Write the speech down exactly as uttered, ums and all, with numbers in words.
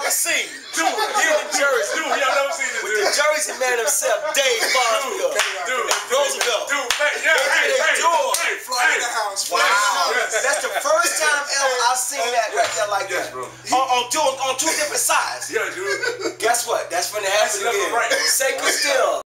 never seen. Dude, Here in Jersey. Dude, y'all never seen this With dude. the Jersey man himself, Dave Boswell. Dude, and Roosevelt. Dude, hey, yeah, They hey, did hey, George. hey, Fly hey. in the house. Wow. Yes. That's the first time ever I've seen that right there like Yes, that. bro. On, on, two, on two different sides. Yeah, dude. Guess what? That's when it That's happened left again. and right. Sacred still.